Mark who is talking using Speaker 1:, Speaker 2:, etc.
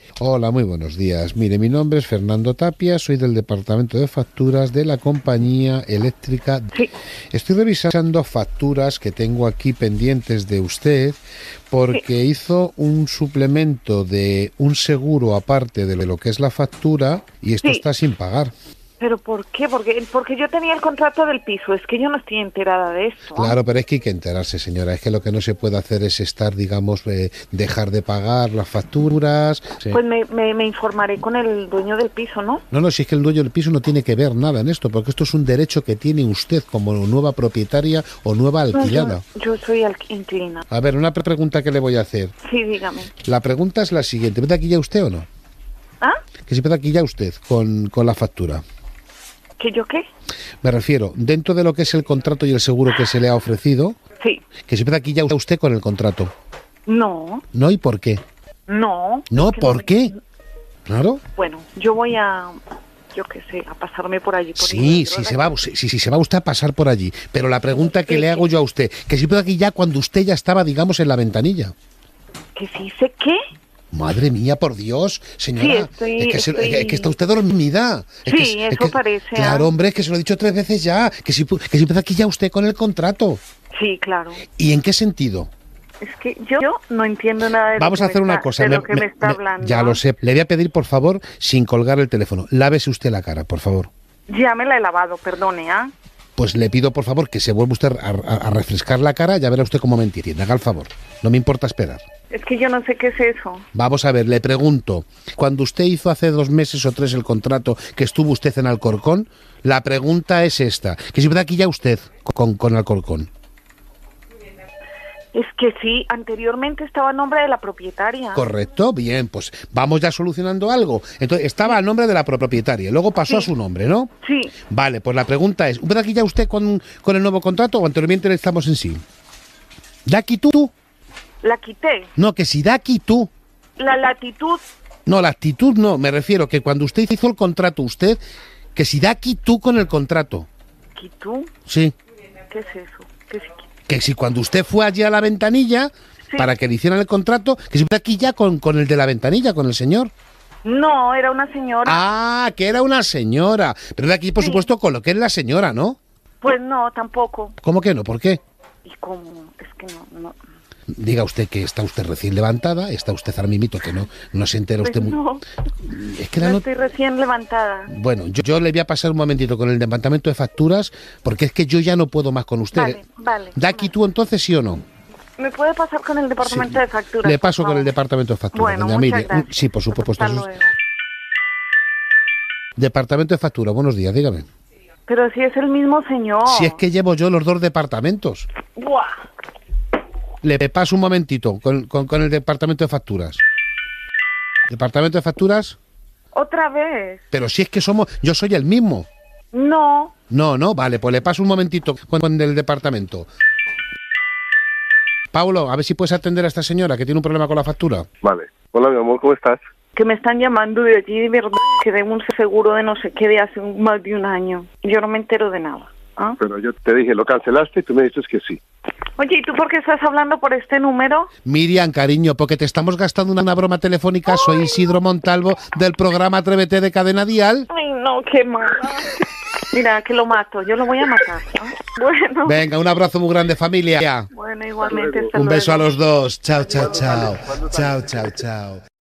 Speaker 1: Hola, muy buenos días. Mire, mi nombre es Fernando Tapia, soy del Departamento de Facturas de la compañía eléctrica.
Speaker 2: Sí.
Speaker 1: Estoy revisando facturas que tengo aquí pendientes de usted porque hizo un suplemento de un seguro aparte de lo que es la factura y esto está sin pagar.
Speaker 2: ¿Pero por qué? Porque yo tenía el contrato del piso, es que yo no estoy enterada de esto.
Speaker 1: Claro, pero es que hay que enterarse, señora. Es que lo que no se puede hacer es estar, digamos, dejar de pagar las facturas. Sí.
Speaker 2: Pues me informaré con el dueño del piso, ¿no?
Speaker 1: No, si es que el dueño del piso no tiene que ver nada en esto, porque esto es un derecho que tiene usted como nueva propietaria o nueva alquilada.
Speaker 2: No, yo soy inquilina.
Speaker 1: A ver, una pregunta que le voy a hacer.
Speaker 2: Sí, dígame.
Speaker 1: La pregunta es la siguiente. ¿Puede aquí ya usted o no?
Speaker 2: ¿Ah?
Speaker 1: Que si puede aquí ya usted con la factura.
Speaker 2: ¿Que yo qué?
Speaker 1: Me refiero, dentro de lo que es el contrato y el seguro que se le ha ofrecido,
Speaker 2: sí,
Speaker 1: que se puede aquí ya usted con el contrato.
Speaker 2: No.
Speaker 1: ¿No? ¿Y por qué?
Speaker 2: No.
Speaker 1: No, ¿por qué? Claro.
Speaker 2: Bueno, yo voy a, yo qué sé, a pasarme por allí.
Speaker 1: Sí, se va usted a pasar por allí. Pero la pregunta que le hago yo a usted, que si puede aquí ya cuando usted ya estaba, digamos, en la ventanilla.
Speaker 2: ¿Que sí sé qué?
Speaker 1: Madre mía, por Dios, señora,
Speaker 2: sí,
Speaker 1: es que está usted dormida.
Speaker 2: Eso parece.
Speaker 1: Claro, hombre, es que se lo he dicho 3 veces ya, que si empieza aquí ya usted con el contrato.
Speaker 2: Sí, claro.
Speaker 1: ¿Y en qué sentido?
Speaker 2: Es que yo no entiendo nada de
Speaker 1: Vamos a hacer una cosa.
Speaker 2: De lo que me está hablando.
Speaker 1: Ya lo sé. Le voy a pedir, por favor, sin colgar el teléfono, lávese usted la cara, por favor.
Speaker 2: Ya me la he lavado, perdone, ¿ah?
Speaker 1: Pues le pido, por favor, que se vuelva usted a refrescar la cara, ya verá usted cómo me entiende. Haga el favor. No me importa esperar.
Speaker 2: Es que yo no sé qué es eso.
Speaker 1: Vamos a ver, le pregunto. Cuando usted hizo hace 2 meses o 3 el contrato que estuvo usted en Alcorcón, la pregunta es esta. Que si puede aquí ya usted con Alcorcón.
Speaker 2: Es que sí, anteriormente estaba a nombre de la propietaria.
Speaker 1: Correcto, bien, pues vamos ya solucionando algo. Entonces, estaba a nombre de la propietaria, luego pasó a su nombre, ¿no?
Speaker 2: Sí.
Speaker 1: Vale, pues la pregunta es, ¿puede aquí ya usted con el nuevo contrato o anteriormente estamos en sí? ¿Da aquí tú?
Speaker 2: La quité.
Speaker 1: No, que si da aquí tú.
Speaker 2: La latitud.
Speaker 1: No, la actitud no, me refiero que cuando usted hizo el contrato, usted, que si da aquí tú con el contrato.
Speaker 2: ¿Quitú?
Speaker 1: Sí.
Speaker 2: ¿Qué es eso? ¿Qué es
Speaker 1: que si cuando usted fue allí a la ventanilla, para que le hicieran el contrato, que si puede aquí ya con el de la ventanilla, con el señor.
Speaker 2: No, era una señora.
Speaker 1: Ah, que era una señora. Pero de aquí, por supuesto, con lo que es la señora, ¿no?
Speaker 2: Pues no, tampoco.
Speaker 1: ¿Cómo que no? ¿Por qué?
Speaker 2: ¿Y cómo? Es que no.
Speaker 1: Diga usted que está usted recién levantada, está usted ahora mismito, que no se entera
Speaker 2: pues
Speaker 1: usted muy...
Speaker 2: No,
Speaker 1: es que
Speaker 2: no estoy recién levantada.
Speaker 1: Bueno, yo le voy a pasar un momentito con el departamento de facturas, porque es que yo ya no puedo más con usted.
Speaker 2: Vale.
Speaker 1: ¿Da aquí tú entonces, sí o no?
Speaker 2: ¿Me puede pasar con el departamento de facturas?
Speaker 1: Le paso con el departamento de facturas,
Speaker 2: bueno,
Speaker 1: doña Mire.
Speaker 2: Gracias.
Speaker 1: Sí, por supuesto.
Speaker 2: Hasta luego.
Speaker 1: Departamento de facturas, buenos días, dígame.
Speaker 2: Pero si es el mismo señor.
Speaker 1: Si es que llevo yo los 2 departamentos.
Speaker 2: ¡Buah!
Speaker 1: Le paso un momentito con el departamento de facturas. ¿Departamento de facturas?
Speaker 2: ¿Otra vez?
Speaker 1: Pero si es que yo soy el mismo.
Speaker 2: No.
Speaker 1: No, vale, pues le paso un momentito con el departamento. Paulo, a ver si puedes atender a esta señora que tiene un problema con la factura.
Speaker 3: Vale. Hola, mi amor, ¿cómo estás?
Speaker 2: Que me están llamando de allí de verdad, que de un seguro de no sé qué de hace más de un año. Yo no me entero de nada. ¿Ah?
Speaker 3: Pero yo te dije, lo cancelaste y tú me dijiste que sí.
Speaker 2: Oye, ¿y tú por qué estás hablando por este número?
Speaker 1: Miriam, cariño, porque te estamos gastando una broma telefónica. Soy Isidro Montalvo del programa Atrévete de Cadena Dial.
Speaker 2: Ay, no, qué mala. Mira, que lo mato, yo lo voy a matar, ¿no? Bueno.
Speaker 1: Venga, un abrazo muy grande, familia.
Speaker 2: Bueno, igualmente.
Speaker 1: Un beso a los dos. Chao, chao, chao. Chao, chao, chao.